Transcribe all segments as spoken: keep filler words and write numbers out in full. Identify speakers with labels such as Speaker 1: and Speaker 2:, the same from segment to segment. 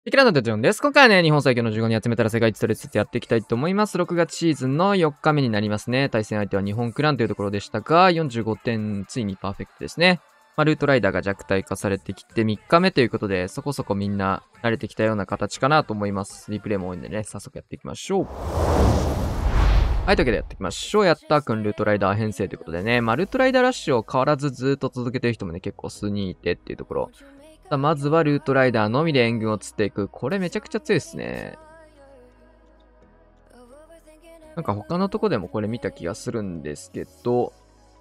Speaker 1: テキランドテジョンです。今回はね、日本最強のじゅうごにん集めたら世界一とりつつやっていきたいと思います。ろくがつシーズンのよっかめになりますね。対戦相手は日本クランというところでしたが、よんじゅうごてん、ついにパーフェクトですね。まあ、ルートライダーが弱体化されてきてみっかめということで、そこそこみんな慣れてきたような形かなと思います。リプレイも多いんでね、早速やっていきましょう。はい、というわけでやっていきましょう。やったーくん、ルートライダー編成ということでね、まあ、ルートライダーラッシュを変わらずずっと続けてる人もね、結構数人いてっていうところ。さあまずはルートライダーのみで援軍を釣っていく。これめちゃくちゃ強いですね。なんか他のとこでもこれ見た気がするんですけど、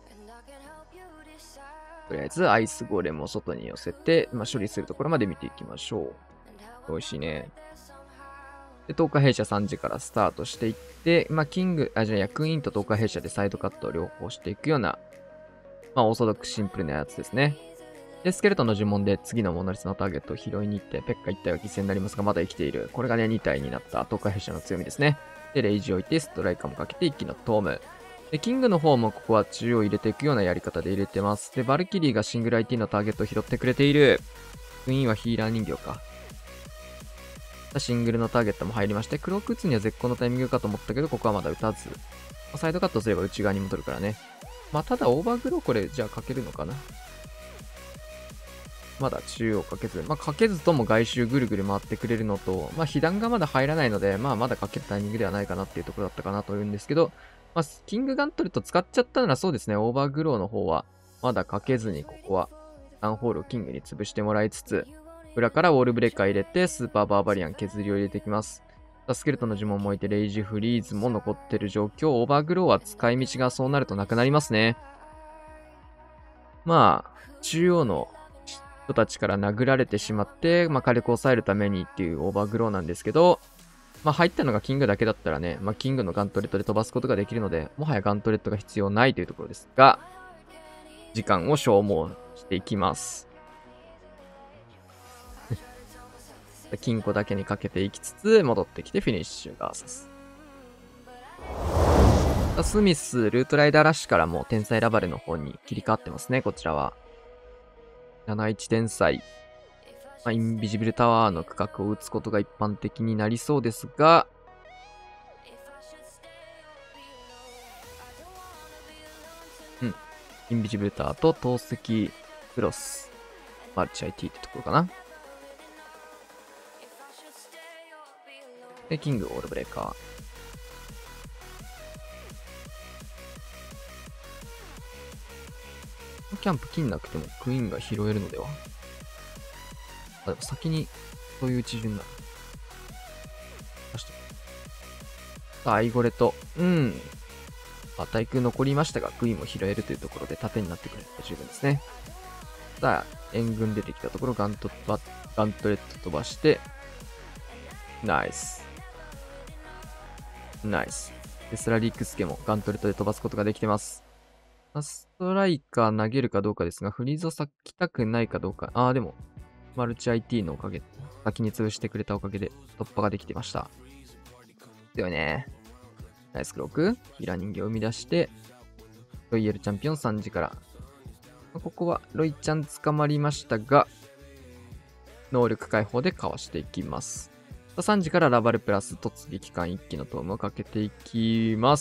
Speaker 1: とりあえずアイスゴーレムを外に寄せて、まあ、処理するところまで見ていきましょう。美味しいね。で、とおか弊社さんじからスタートしていって、まあ、キング、あ、じゃあ役員ととおか弊社でサイドカットを両方していくような、まあ、オーソドックスシンプルなやつですね。で、スケルトンの呪文で次のモノリスのターゲットを拾いに行って、ペッカいち体は犠牲になりますが、まだ生きている。これがね、に体になったとおか弊社の強みですね。で、レイジを置いて、ストライカーもかけて一気のトーム。で、キングの方もここは中央入れていくようなやり方で入れてます。で、バルキリーがシングル アイティー のターゲットを拾ってくれている。クイーンはヒーラー人形か。シングルのターゲットも入りまして、クローク打つには絶好のタイミングかと思ったけど、ここはまだ打たず。サイドカットすれば内側に戻るからね。まあ、ただオーバーグローこれ、じゃあかけるのかな。まだ中央かけず。まあ、かけずとも外周ぐるぐる回ってくれるのと、まあ、被弾がまだ入らないので、まあ、まだかけるタイミングではないかなっていうところだったかなというんですけど、まあ、キングガントレット使っちゃったならそうですね、オーバーグローの方は、まだかけずにここは、ダンホールをキングに潰してもらいつつ、裏からウォールブレーカー入れて、スーパーバーバリアン削りを入れていきます。スケルトンの呪文も置いて、レイジフリーズも残ってる状況。オーバーグローは使い道がそうなるとなくなりますね。まあ、中央の人たちから殴られてしまって、まあ、火力を抑えるためにっていうオーバーグローなんですけど、まあ、入ったのがキングだけだったらね、まあ、キングのガントレットで飛ばすことができるので、もはやガントレットが必要ないというところですが、時間を消耗していきます。金庫だけにかけていきつつ、戻ってきてフィニッシュガーサス。スミス、ルートライダーラッシュからも天才ラバルの方に切り替わってますね、こちらは。なないち天才。まあ、インビジブルタワーの区画を打つことが一般的になりそうですが、うん。インビジブルタワーと透析クロス、マルチ アイティー ってところかな。で、キングオールブレーカー。キャンプ切んなくてもクイーンが拾えるのでは。あ、でも先にそういう地順だ。出して。さあ、アイゴレと、うん。まあ、対空残りましたが、クイーンも拾えるというところで盾になってくれると十分ですね。さあ、援軍出てきたところ、ガント、ガントレット飛ばして、ナイス。ナイス。で、スラリークスケもガントレットで飛ばすことができてます。ストライカー投げるかどうかですが、フリーズを咲きたくないかどうか。ああ、でも、マルチ アイティー のおかげ、先に潰してくれたおかげで突破ができてました。強いね。ナイスクローク。ヒーラー人形を生み出して、ロイヤルチャンピオンさんじから。ここはロイちゃん捕まりましたが、能力解放でかわしていきます。さんじからラバルプラス突撃艦いっ機のトームをかけていきます。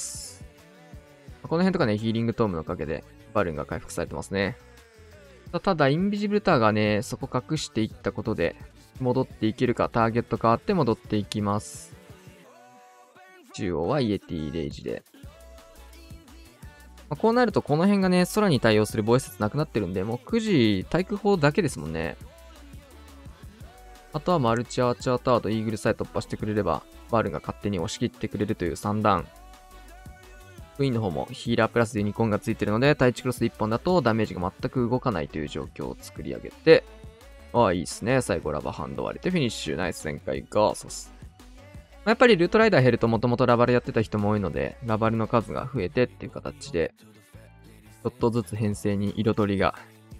Speaker 1: この辺とかね、ヒーリングトームのおかげでバルーンが回復されてますね。ただ、インビジブルターがね、そこ隠していったことで、戻っていけるか、ターゲット変わって戻っていきます。中央はイエティレイジで。まあ、こうなると、この辺がね、空に対応する防衛施設なくなってるんで、もうくじ対空砲だけですもんね。あとはマルチアーチャータワーとイーグルさえ突破してくれれば、バルーンが勝手に押し切ってくれるというさん段。クイーンの方もヒーラープラスでユニコーンがついてるので、対地クロスでいっぽんだとダメージが全く動かないという状況を作り上げて、ああ、いいっすね。最後ラバーハンド割れてフィニッシュ。ナイス全開ガーサス。やっぱりルートライダー減るともともとラバルやってた人も多いので、ラバルの数が増えてっていう形で、ちょっとずつ編成に彩りが。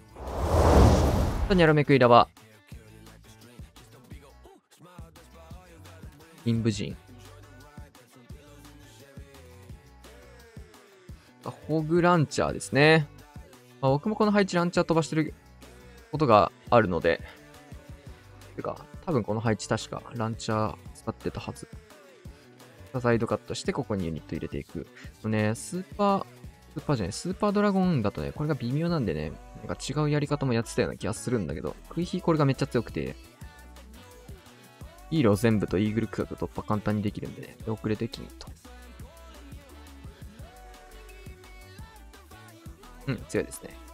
Speaker 1: ニャロメクイラバ。インブジン。ホグランチャーですね。まあ、僕もこの配置ランチャー飛ばしてることがあるので、てか、 多分この配置確かランチャー使ってたはず。サイドカットして、ここにユニット入れていく。ね、スーパー、スーパーじゃない、スーパードラゴンだとね、これが微妙なんでね、なんか違うやり方もやってたような気がするんだけど、クイヒーこれがめっちゃ強くて、ヒーロー全部とイーグル区画突破簡単にできるんでね、で遅れて金と。うん、強いですね。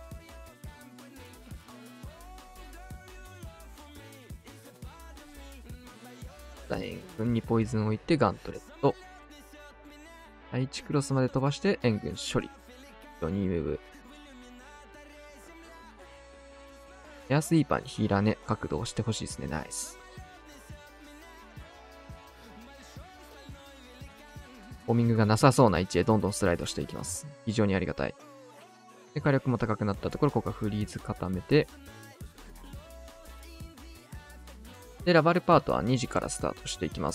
Speaker 1: 円軍にポイズンを置いてガントレット。第一クロスまで飛ばして援軍処理。にムーブ。エアスイーパーにヒーラーね、角度をしてほしいですね。ナイス。ホーミングがなさそうな位置へどんどんスライドしていきます。非常にありがたい。で、火力も高くなったところ、ここはフリーズ固めて、で、ラバルパートはにじからスタートしていきます。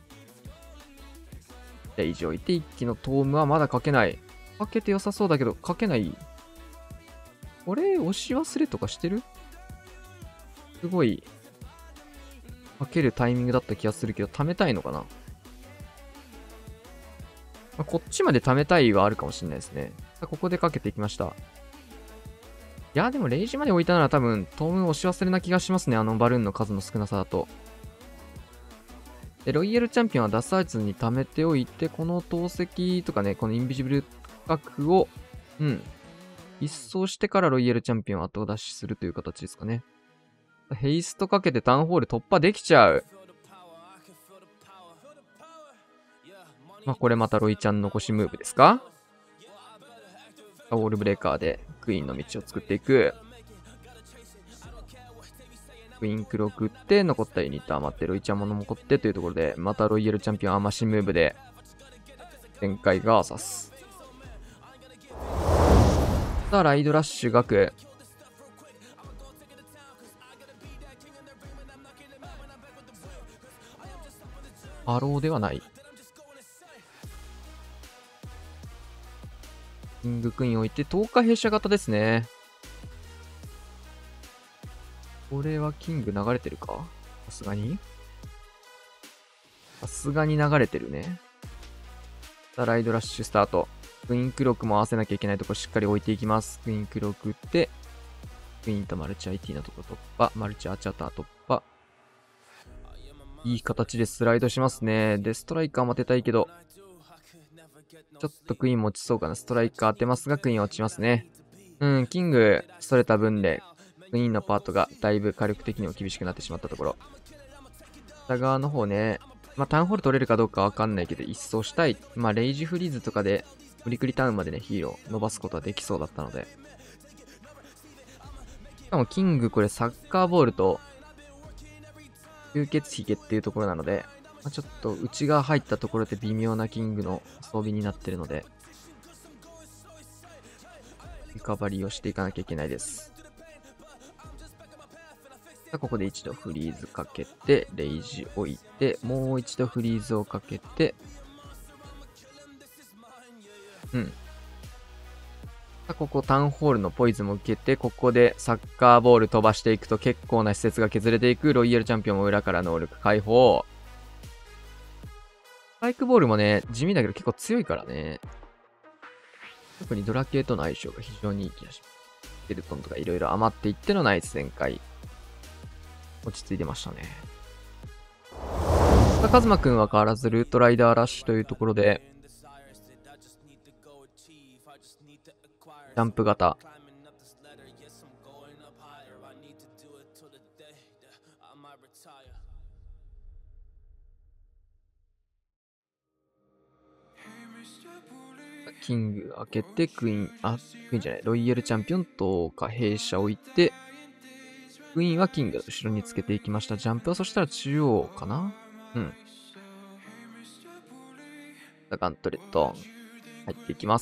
Speaker 1: レイジ置いて、一気のトームはまだかけない。かけて良さそうだけど、かけない。これ、押し忘れとかしてる？すごい、かけるタイミングだった気がするけど、貯めたいのかな？まあ、こっちまで貯めたいはあるかもしれないですね。さあ、ここでかけていきました。いや、でもレイジまで置いたなら多分、トーム押し忘れな気がしますね。あのバルーンの数の少なさだと。で、ロイヤルチャンピオンはダサーツに貯めておいて、この投石とかね、このインビジブル角を、うん、一掃してからロイヤルチャンピオンを後出しするという形ですかね。ヘイストかけてタウンホール突破できちゃう。まあ、これまたロイちゃん残しムーブですか？ウォールブレーカーでクイーンの道を作っていく。クイーンクロ食って残ったユニット余ってロイちゃんも残ってというところで、またロイヤルチャンピオンアマシムーブで展開がーサス。さあライドラッシュ学。アローではない。キングクイーン置いて、とおか弊社型ですね。これはキング流れてるか？さすがにさすがに流れてるね。さあ、ライドラッシュスタート。クイーンクロックも合わせなきゃいけないところしっかり置いていきます。クイーンクロックって、クイーンとマルチ アイティー のところ突破。マルチアチャター突破。いい形でスライドしますね。で、ストライカーも当てたいけど、ちょっとクイーンも落ちそうかな。ストライカー当てますが、クイーンは落ちますね。うん、キング、それた分で、クイーンのパートがだいぶ火力的にも厳しくなってしまったところ。下側の方ね、まあ、タウンホール取れるかどうかわかんないけど、一掃したい。まあ、レイジフリーズとかで、無理くりタウンまでね、ヒーロー伸ばすことはできそうだったので。しかも、キングこれサッカーボールと、吸血ヒゲっていうところなので、まあ、ちょっと内側入ったところで微妙なキングの装備になってるので、リカバリーをしていかなきゃいけないです。さあ、ここで一度フリーズかけて、レイジ置いて、もう一度フリーズをかけて、うん。さあ、ここタウンホールのポイズンも受けて、ここでサッカーボール飛ばしていくと結構な施設が削れていく。ロイヤルチャンピオンも裏から能力解放。スパイクボールもね、地味だけど結構強いからね。特にドラ系との相性が非常にいい気がします。スケルトンとかいろいろ余っていってのナイス展開。落ち着いてましたね。さあ、カズマくんは変わらずルートライダーラッシュというところで、ジャンプ型。キング開けて、クイーン、あ、クイーンじゃない、ロイヤルチャンピオンとか弊社置いて、クイーンはキングの後ろにつけていきました。ジャンプはそしたら中央かな？うん。ガントレット、入っていきます。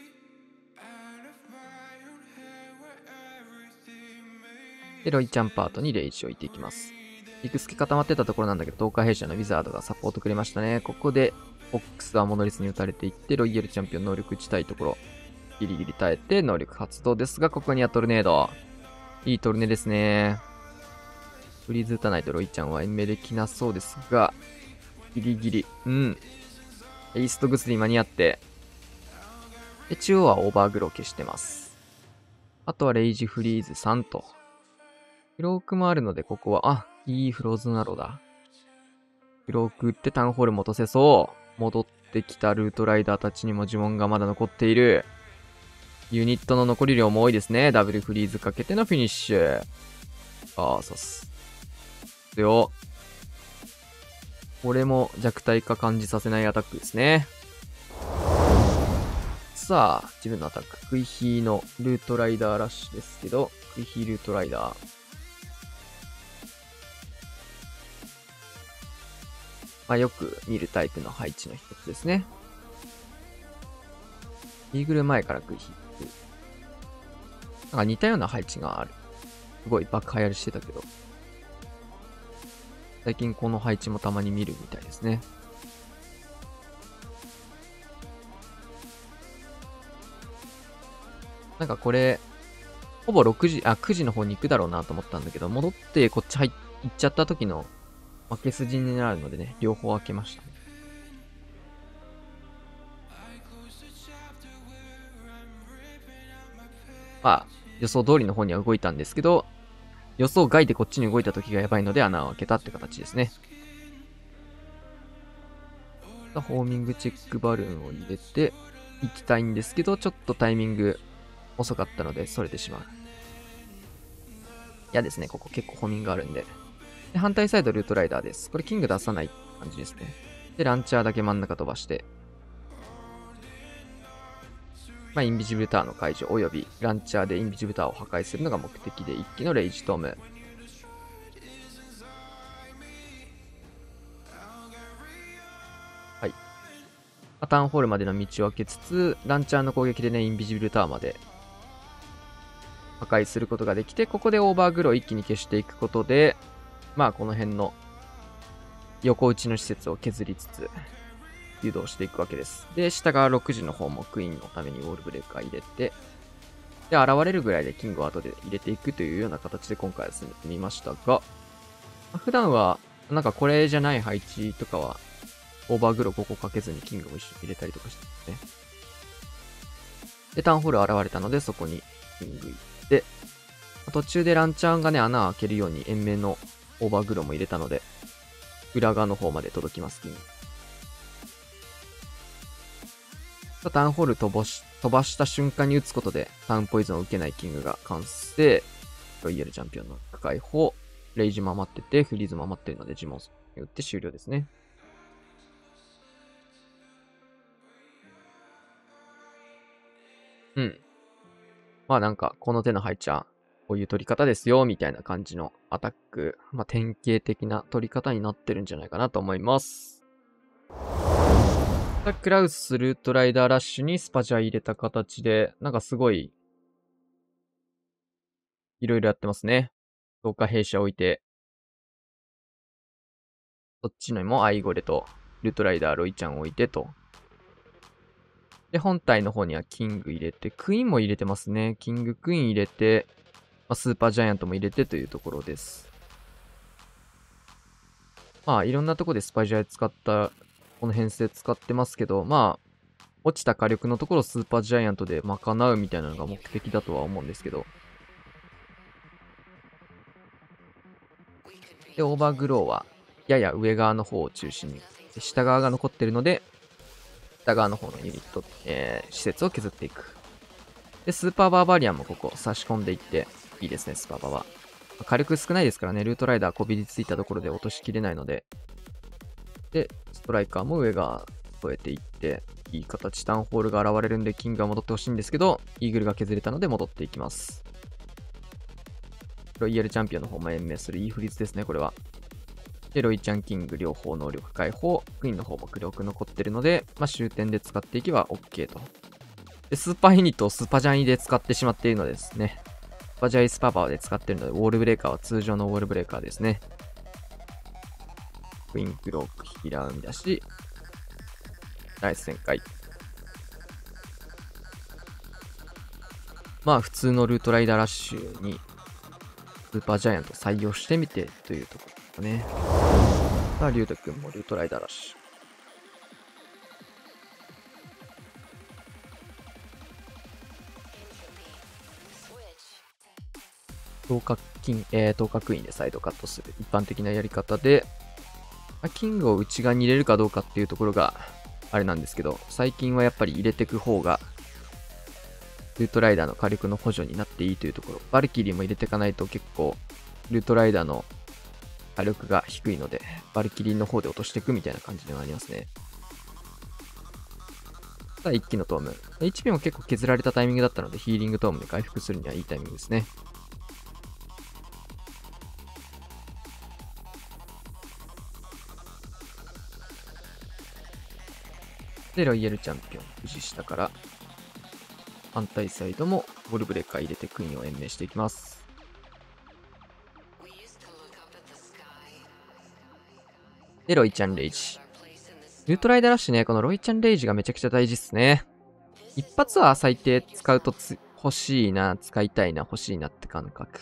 Speaker 1: で、ロイちゃんパートにレイジを置いていきます。リクスケ固まってたところなんだけど、東海弊社のウィザードがサポートくれましたね。ここで、フォックスはモノリスに打たれていって、ロイヤルチャンピオン能力打ちたいところ。ギリギリ耐えて、能力発動ですが、ここにはトルネード。いいトルネですね。 フリーズ打たないとロイちゃんは延命できなそうですが、ギリギリ。うん。イーストグスに間に合って、で、中央はオーバーグロー消してます。あとはレイジフリーズさんと。フロークもあるので、ここは、あ、いいフローズンアローだ。フローク打ってタウンホールも落とせそう。戻ってきたルートライダーたちにも呪文がまだ残っている。ユニットの残り量も多いですね。ダブルフリーズかけてのフィニッシュ。あー、そうっす。よ。これも弱体化感じさせないアタックですね。さあ、自分のアタック。クイヒーのルートライダーラッシュですけど、クイヒールートライダー。まあ、よく見るタイプの配置の一つですね。イーグル前からクイヒー。なんか似たような配置がある。すごい爆流行りしてたけど。最近この配置もたまに見るみたいですね。なんかこれ、ほぼろくじ、あ、くじの方に行くだろうなと思ったんだけど、戻ってこっち入っ行っちゃった時の負け筋になるのでね、両方開けました。まあ、予想通りの方には動いたんですけど、予想外でこっちに動いた時がやばいので穴を開けたって形ですね。ホーミングチェックバルーンを入れていきたいんですけど、ちょっとタイミング遅かったので、それてしまう。嫌ですね、ここ結構ホーミングあるんで。で、反対サイドルートライダーです。これキング出さない感じですね。で、ランチャーだけ真ん中飛ばして、まあ、インビジブルタワーの解除及びランチャーでインビジブルタワーを破壊するのが目的で一気のレイジトム。はい。タウンホールまでの道を開けつつ、ランチャーの攻撃でね、インビジブルタワーまで破壊することができて、ここでオーバーグローを一気に消していくことで、まあこの辺の横打ちの施設を削りつつ、誘導していくわけです。で、下がろくじの方もクイーンのためにウォールブレーカー入れて、で、現れるぐらいでキングを後で入れていくというような形で今回は進めてみましたが、普段は、なんかこれじゃない配置とかは、オーバーグローここかけずにキングも一緒に入れたりとかしてますね。で、タウンホール現れたので、そこにキング行って、途中でランチャーがね、穴を開けるように延命のオーバーグローも入れたので、裏側の方まで届きます、キング。タウンホール飛ばし、飛ばした瞬間に打つことで、タウンポイズンを受けないキングが完成。ロイヤルチャンピオンの解放。レイジも余ってて、フリーズも余ってるので、呪文に打って終了ですね。うん。まあなんか、この手の配置は、こういう取り方ですよ、みたいな感じのアタック。まあ典型的な取り方になってるんじゃないかなと思います。クラウス、ルートライダーラッシュにスパジャー入れた形で、なんかすごい、いろいろやってますね。強化兵士置いて、そっちのもアイゴレと、ルートライダー、ロイちゃん置いてと。で、本体の方にはキング入れて、クイーンも入れてますね。キングクイーン入れて、まあ、スーパージャイアントも入れてというところです。まあ、いろんなとこでスパジャイ使った、この編成使ってますけど、まあ、落ちた火力のところをスーパージャイアントで賄うみたいなのが目的だとは思うんですけど。で、オーバーグローは、やや上側の方を中心に、下側が残ってるので、下側の方のユニット、えー、施設を削っていく。で、スーパーバーバリアンもここ差し込んでいって、いいですね、スーパーバーは。火力少ないですからね、ルートライダーこびりついたところで落としきれないので。で、ストライカーも上が添えていって、いい形、タウンホールが現れるんで、キングが戻ってほしいんですけど、イーグルが削れたので戻っていきます。ロイヤルチャンピオンの方も延命するいいフリーズですね、これは。で、ロイちゃんキング両方能力解放、クイーンの方も黒く残ってるので、まあ、終点で使っていけば OK と。で、スーパーユニットをスーパージャイで使ってしまっているのでですね。スーパージャイスパワーで使っているので、ウォールブレーカーは通常のウォールブレーカーですね。クイーンクロークヒラー生み出し、ナイス旋回。まあ普通のルートライダーラッシュにスーパージャイアント採用してみてというところですかね。さあ、リュウタ君もルートライダーラッシュ。等角金、えー、等角印でサイドカットする一般的なやり方で、まあ、キングを内側に入れるかどうかっていうところがあれなんですけど、最近はやっぱり入れていく方が、ルートライダーの火力の補助になっていいというところ。バルキリーも入れていかないと結構、ルートライダーの火力が低いので、バルキリーの方で落としていくみたいな感じではありますね。さあ、一気のトーム。エイチピー も結構削られたタイミングだったので、ヒーリングトームで回復するにはいいタイミングですね。で、ロイヤルチャンピオン、富士下から、反対サイドもボルブレーカー入れてクイーンを延命していきます。で、ロイちゃんレイジ。ルートライダーラッシュね、このロイちゃんレイジがめちゃくちゃ大事っすね。一発は最低使うとつ欲しいな、使いたいな、欲しいなって感覚。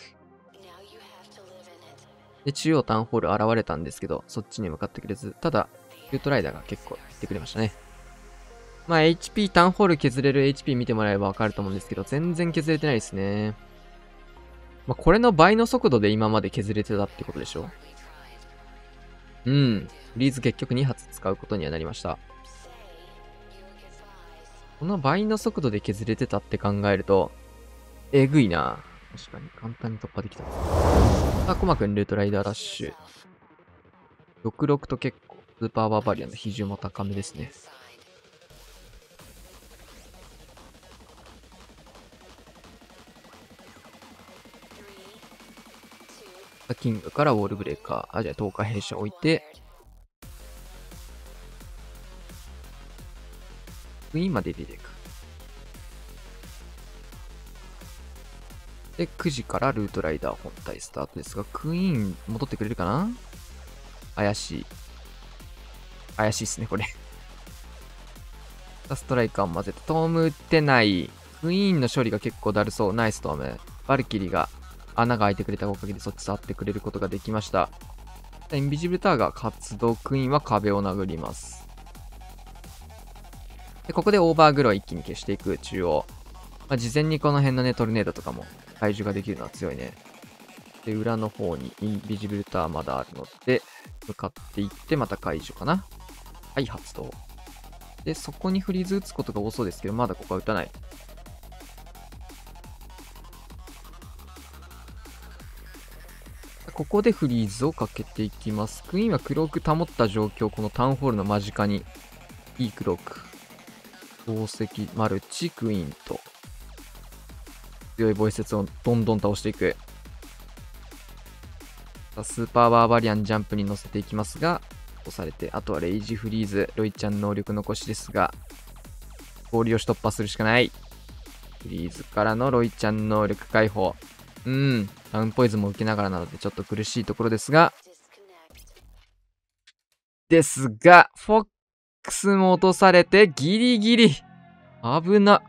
Speaker 1: で、中央タウンホール現れたんですけど、そっちに向かってくれず、ただ、ルートライダーが結構言ってくれましたね。まあ エイチピー、タウンホール削れる エイチピー 見てもらえばわかると思うんですけど、全然削れてないですね。まあこれの倍の速度で今まで削れてたってことでしょ。うん。フリーズ結局に発使うことにはなりました。この倍の速度で削れてたって考えると、えぐいな。確かに簡単に突破できた。さあ、コマくんルートライダーラッシュ。ろくろくと結構、スーパーバーバリアンの比重も高めですね。キングからウォールブレーカー、あ、じゃあ、透過弊社置いて、クイーンまで出ていく。で、くじからルートライダー本体スタートですが、クイーン戻ってくれるかな？怪しい。怪しいっすね、これ。ストライカーを混ぜて、トーム打ってない。クイーンの処理が結構だるそう。ナイストーム。バルキリーが穴が開いてくれたおかげでそっち触ってくれることができました。インビジブルターが活動、クイーンは壁を殴ります。で、ここでオーバーグロー一気に消していく中央。まあ、事前にこの辺のね、トルネードとかも解除ができるのは強いね。で、裏の方にインビジブルターまだあるので、向かっていってまた解除かな。はい、発動。で、そこにフリーズ打つことが多そうですけど、まだここは打たない。ここでフリーズをかけていきます。クイーンはクローク保った状況、このタウンホールの間近に、いいクローク。宝石、マルチ、クイーンと、強いボイス説をどんどん倒していく。スーパーバーバリアンジャンプに乗せていきますが、押されて、あとはレイジフリーズ、ロイちゃん能力残しですが、氷をし突破するしかない。フリーズからのロイちゃん能力解放。うん、タウンポイズンも受けながらなのでちょっと苦しいところですが、ですが、フォックスも落とされてギリギリ。危な。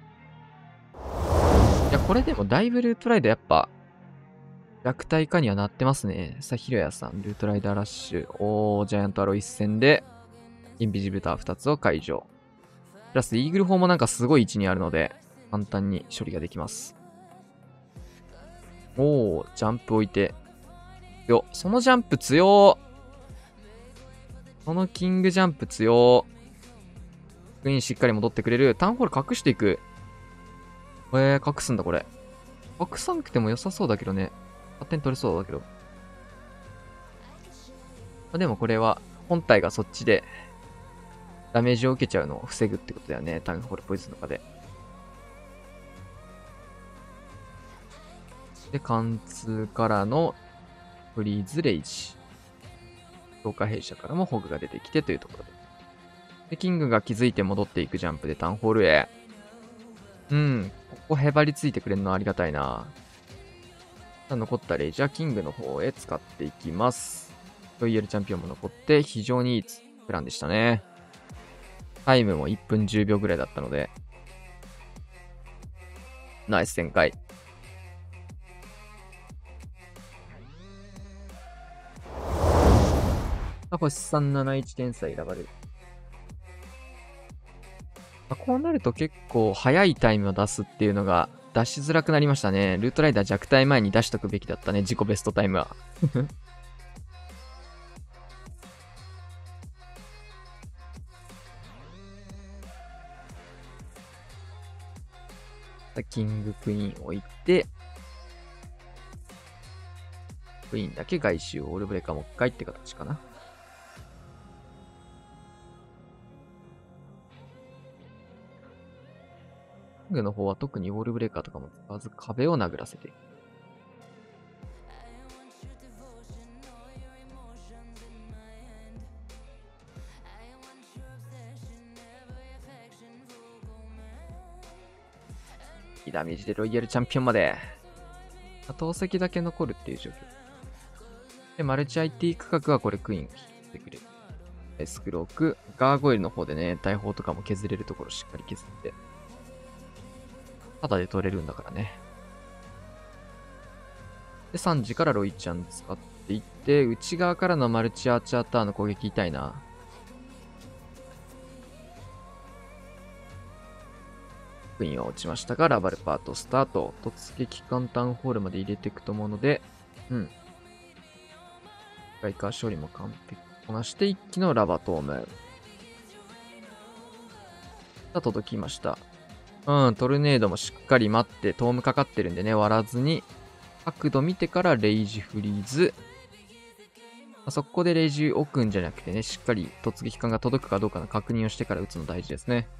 Speaker 1: いや、これでもだいぶルートライダーやっぱ、弱体化にはなってますね。さあ、ヒロヤさん、ルートライダーラッシュ。おー、ジャイアントアロー一戦で、インビジブルターふたつを解除。プラス、イーグル砲もなんかすごい位置にあるので、簡単に処理ができます。おー、ジャンプ置いて。よ、そのジャンプ強ー。そのキングジャンプ強ー。クイーンしっかり戻ってくれる。タウンホール隠していく。えー、隠すんだこれ。隠さなくても良さそうだけどね。勝手に取れそうだけど。まあ、でもこれは、本体がそっちで、ダメージを受けちゃうのを防ぐってことだよね。タウンホールポイズンとかで。で、貫通からのフリーズレイジ。強化弊社からもホグが出てきてというところで。で、キングが気づいて戻っていくジャンプでタウンホールへ。うん。ここへばりついてくれるのはありがたいな。残ったレイジはキングの方へ使っていきます。ロイヤルチャンピオンも残って非常にいいプランでしたね。タイムもいっぷんじゅうびょうぐらいだったので。ナイス展開。 あ、星さんなないち天才選ばれる。まあ、こうなると結構早いタイムを出すっていうのが出しづらくなりましたね。ルートライダー弱体前に出しとくべきだったね、自己ベストタイムは。キングクイーン置いて、クイーンだけ外周、オールブレーカーもう一回って形かな。キングの方は特にオールブレーカーとかも使わず壁を殴らせていく。いいダメージでロイヤルチャンピオンまで。投石だけ残るっていう状況。で、マルチ アイティー 区画はこれクイーンを引いてくれる。スクローク、ガーゴイルの方でね、大砲とかも削れるところしっかり削って。ただで取れるんだからね。で、さんじからロイちゃん使っていって、内側からのマルチアーチャーターの攻撃痛いな。クイーンは落ちましたが、ラバルパートスタート。突撃艦タウンホールまで入れていくと思うので、うん。ライカー処理も完璧こなして、一気のラバトーム。さあ、届きました。うん、トルネードもしっかり待って、トームかかってるんでね、割らずに、角度見てからレイジフリーズ。そこでレイジ置くんじゃなくてね、しっかり突撃艦が届くかどうかの確認をしてから撃つの大事ですね。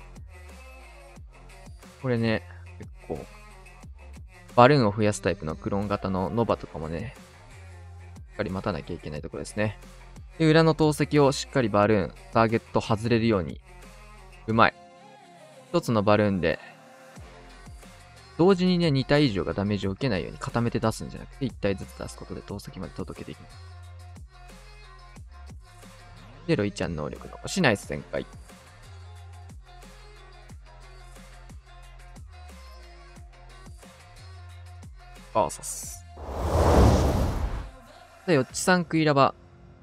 Speaker 1: これね、結構、バルーンを増やすタイプのクローン型のノバとかもね、しっかり待たなきゃいけないところですね。で、裏の投石をしっかりバルーン、ターゲット外れるように。うまい。一つのバルーンで、同時にね、に体以上がダメージを受けないように固めて出すんじゃなくて、いち体ずつ出すことで投石まで届けていきます。で、ロイちゃん能力残し、ナイス旋回。バーサス。で、よっちさんクイラバ。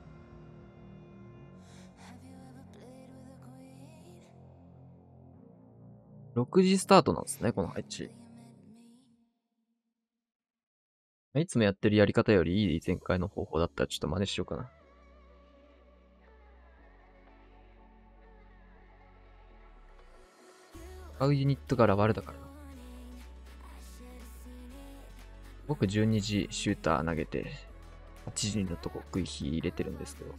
Speaker 1: ろくじスタートなんですね、この配置。いつもやってるやり方よりいい前回の方法だったらちょっと真似しようかな。使うユニットがラバルだからな。僕じゅうにじシューター投げて、はちじのとこ食い火入れてるんですけど。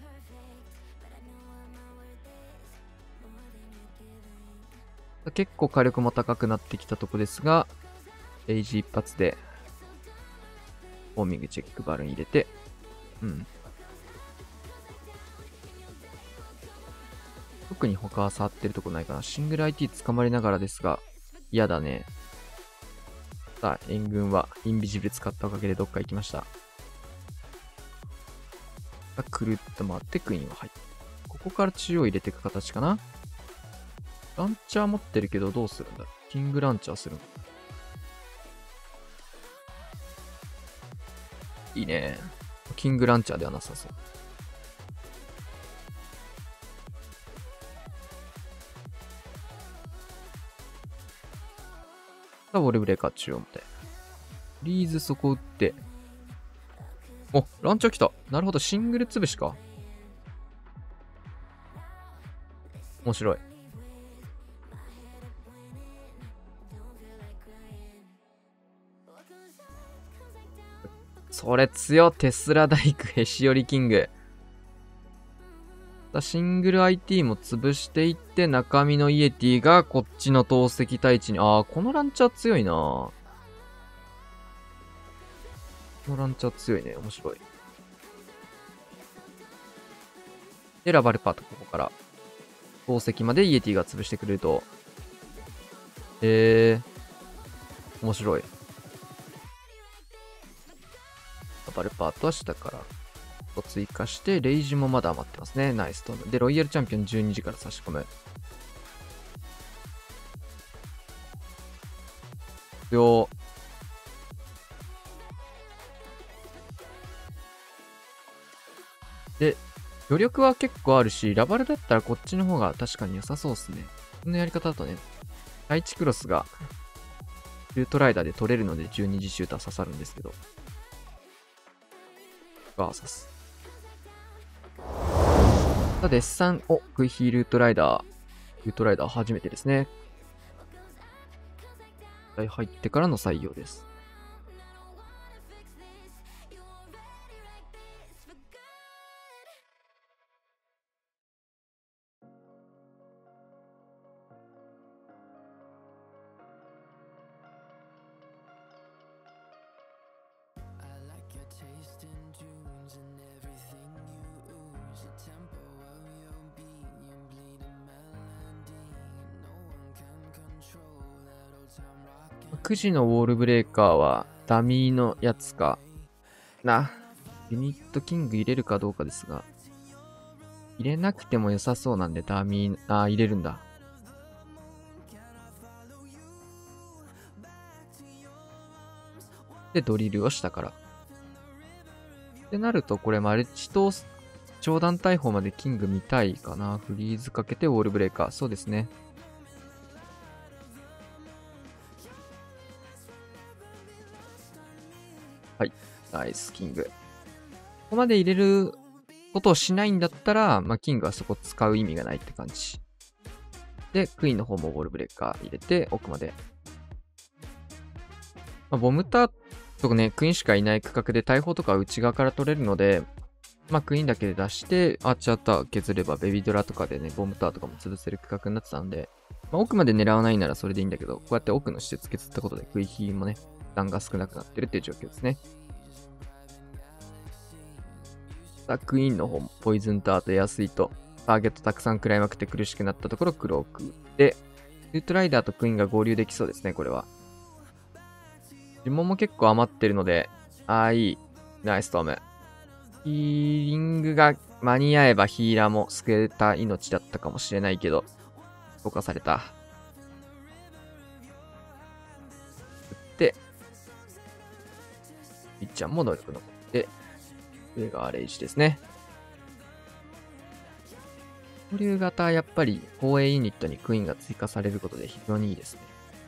Speaker 1: 結構火力も高くなってきたとこですが、レイジ一発で、ホーミングチェックバルーン入れて、うん。特に他は触ってるとこないかな。シングル アイティー 捕まりながらですが、嫌だね。さあ、援軍はインビジブル使ったおかげでどっか行きました。くるっと回ってクイーンを入って。ここから中央入れていく形かな。ランチャー持ってるけどどうするんだ。キングランチャーするの。いいね。キングランチャーではなさそう。さあ、ウォルブレーカー中央まで。リーズそこ打って。お、ランチャー来た。なるほど、シングル潰しか。面白い。それ強。テスラ大工へし折りキング。シングル アイティー も潰していって、中身のイエティがこっちの投石対地に。ああ、このランチャー強いな。このランチャー強いね。面白い。で、ラバルパートここから。投石までイエティが潰してくれると。へえー。面白い。ラバルパートは下から。追加して、レイジもまだ余ってますね。ナイストーム。で、ロイヤルチャンピオンじゅうにじから差し込む。よー。で、 余力は結構あるし、ラバルだったらこっちの方が確かに良さそうですね。このやり方だとね、第一クロスが、ルートライダーで取れるのでじゅうにじシューター刺さるんですけど。バーサス。さあ、デッサン、お、クイヒールートライダー。ルートライダー初めてですね。入ってからの採用です。くじのウォールブレーカーはダミーのやつかな。ユニットキング入れるかどうかですが、入れなくても良さそうなんでダミー、あー入れるんだ。で、ドリルを下から。ってなると、これマルチと長弾大砲までキング見たいかな。フリーズかけてウォールブレーカー。そうですね。はい。ナイス、キング。ここまで入れることをしないんだったら、まあ、キングはそこ使う意味がないって感じ。で、クイーンの方もウォールブレーカー入れて、奥まで。まあ、ボムターとかね、クイーンしかいない区画で大砲とか内側から取れるので、まあ、クイーンだけで出して、アーチャーター削れば、ベビードラとかでね、ボムターとかも潰せる区画になってたんで、まあ、奥まで狙わないならそれでいいんだけど、こうやって奥の施設削ったことで、クイヒーもね、負担が少なくなってるっていう状況ですね。さあ、クイーンの方も、ポイズンターとエアスイート、ターゲットたくさん食らいまくって苦しくなったところ、クロークで、ルートライダーとクイーンが合流できそうですね、これは。呪文も結構余ってるので、ああ、いい。ナイストーム。ヒーリングが間に合えばヒーラーも救えた命だったかもしれないけど、溶かされた。で、ピッチャーも能力残って、上がレイジですね。保留型、やっぱり防衛ユニットにクイーンが追加されることで非常にいいですね。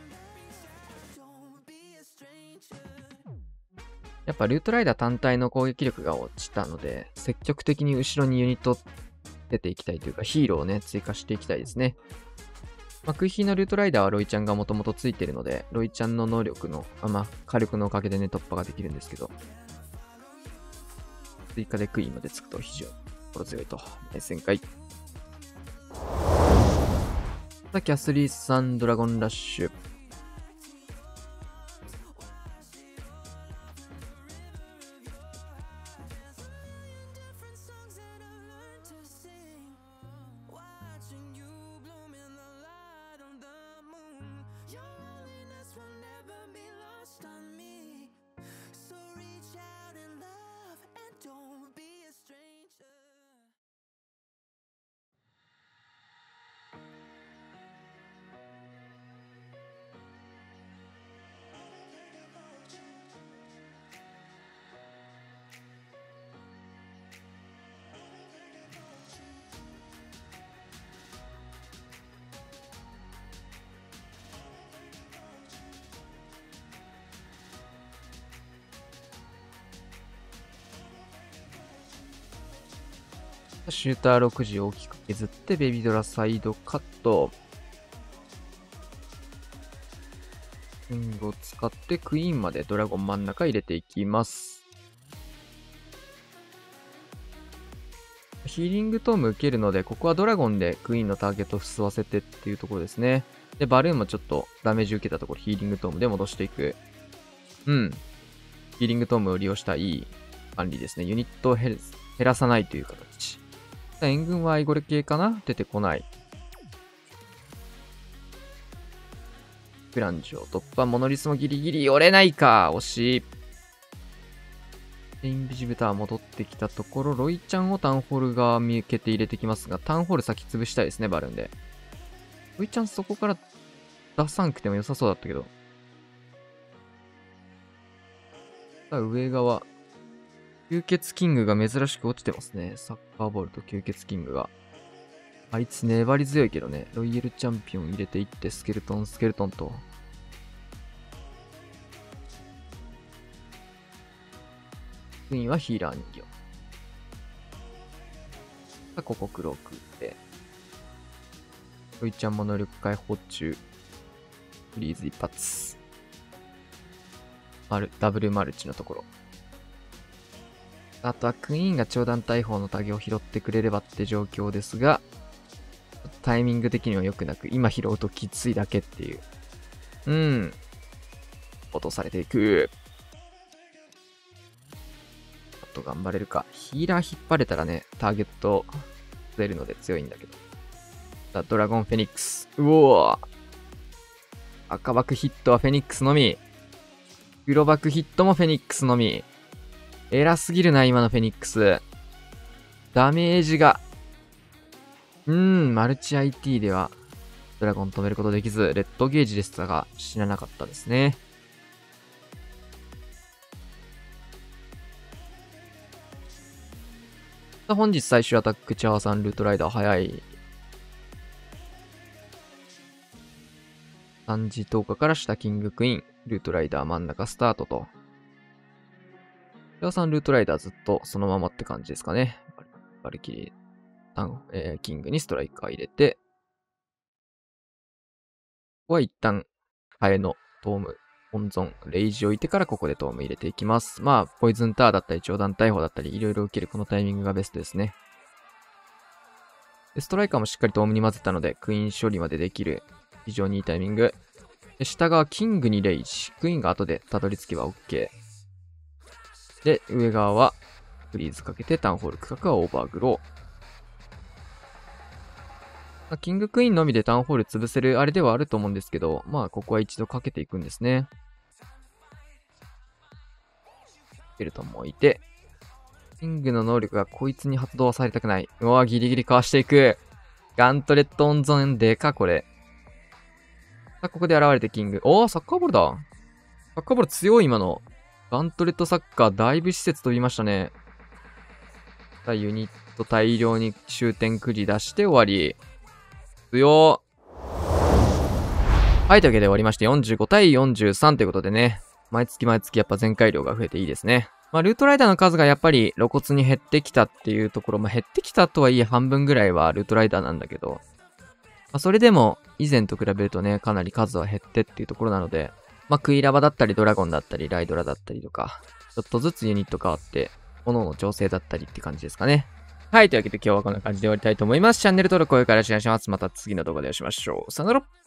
Speaker 1: やっぱルートライダー単体の攻撃力が落ちたので、積極的に後ろにユニット出ていきたいというか、ヒーローをね、追加していきたいですね。まあ、クイヒーのルートライダーはロイちゃんがもともとついてるので、ロイちゃんの能力の、あまあ、火力のおかげでね、突破ができるんですけど、追加でクイーンまでつくと非常に心強いと。対戦会。さあ、キャスリーさん、ドラゴンラッシュ。シューターろくじ大きく削って、ベビードラサイドカット。キングを使ってクイーンまでドラゴン真ん中入れていきます。ヒーリングトーム受けるので、ここはドラゴンでクイーンのターゲットを吸わせてっていうところですね。で、バルーンもちょっとダメージ受けたところ、ヒーリングトームで戻していく。うん。ヒーリングトームを利用したいい管理ですね。ユニットを減らさないという形。援軍はアイゴレ系かな？出てこない。フランジを突破、モノリスもギリギリ折れないか。惜しい。インビジブター戻ってきたところ、ロイちゃんをタウンホール側見受けて入れてきますが、タウンホール先潰したいですね、バルーンで。ロイちゃんそこから出さんくても良さそうだったけど。さあ、上側。 吸血キングが珍しく落ちてますね。サッカーボールと吸血キングが。あいつ粘り強いけどね。ロイヤルチャンピオン入れていって、スケルトン、スケルトンと。クイーンはヒーラー人形。ここ黒くて。ロイちゃんも能力解放中。フリーズ一発。マル、ダブルマルチのところ。あとはクイーンが超団大砲のタゲを拾ってくれればって状況ですが、タイミング的には良くなく、今拾うときついだけっていう。うん。落とされていく。あと頑張れるか。ヒーラー引っ張れたらね、ターゲット出るので強いんだけど。さあドラゴンフェニックス。うおー。赤バクヒットはフェニックスのみ。黒バクヒットもフェニックスのみ。偉すぎるな、今のフェニックス。ダメージが。うーん、マルチ アイティー では、ドラゴン止めることできず、レッドゲージでしたが、死ななかったですね。さあ本日最終アタック、チャーさん、ルートライダー早い。さんじとおかから下キングクイーン、ルートライダー真ん中スタートと。チャーさん、ルートライダーずっとそのままって感じですかね。バルキリー、えー、キングにストライカー入れて、ここは一旦、ハエのトーム、温存、レイジを置いてからここでトーム入れていきます。まあ、ポイズンタワーだったり、超団大砲だったり、いろいろ受けるこのタイミングがベストですね。でストライカーもしっかりトームに混ぜたので、クイーン処理までできる。非常にいいタイミング。で下側、キングにレイジ。クイーンが後でたどり着けば OK。で、上側は、フリーズかけて、タウンホール区画はオーバーグロー。キングクイーンのみでタウンホール潰せるあれではあると思うんですけど、まあ、ここは一度かけていくんですね。スケルトンも置いて、キングの能力がこいつに発動はされたくない。うわ、ギリギリかわしていく。ガントレット温存でか、これ。さあ、ここで現れてキング。おー、サッカーボールだ。サッカーボール強い、今の。ガントレットサッカー、だいぶ施設飛びましたね。さあ、ユニット大量に終点くじ出して終わり。強はい、というわけで終わりまして、よんじゅうごたいよんじゅうさんということでね。毎月毎月やっぱ全回量が増えていいですね。まあ、ルートライダーの数がやっぱり露骨に減ってきたっていうところ、まあ、減ってきたとはいえ半分ぐらいはルートライダーなんだけど、まあ、それでも以前と比べるとね、かなり数は減ってっていうところなので、まあ、クイラバだったりドラゴンだったりライドラだったりとか、ちょっとずつユニット変わって、各々調整だったりって感じですかね。はい、というわけで今日はこんな感じで終わりたいと思います。チャンネル登録、高評価よろしくお願いします。また次の動画でお会いしましょう。さよなら。